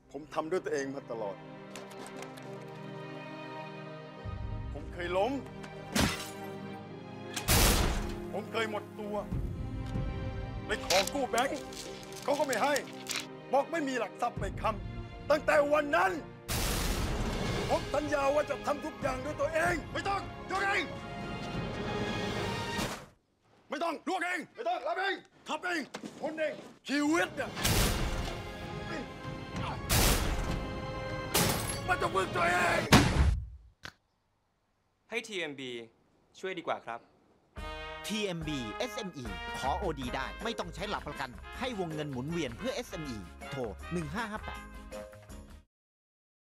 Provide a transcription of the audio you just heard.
ผมทำด้วยตัวเองมาตลอดผมเคยล้มผมเคยหมดตัวไปขอกู้แบงค์เขาก็ไม่ให้บอกไม่มีหลักทรัพย์ไปค้ำตั้งแต่วันนั้นผมสัญญาว่าจะทำทุกอย่างด้วยตัวเองไม่ต้องยกเองไม่ต้องลวกเองไม่ต้องรับเองทับเองคนเองชีวิตเนี่ยมันต้องพึ่งตัวเองให้ TMB ช่วยดีกว่าครับ TMB SME ขอ OD ได้ไม่ต้องใช้หลักประกันให้วงเงินหมุนเวียนเพื่อ SME โทร 1558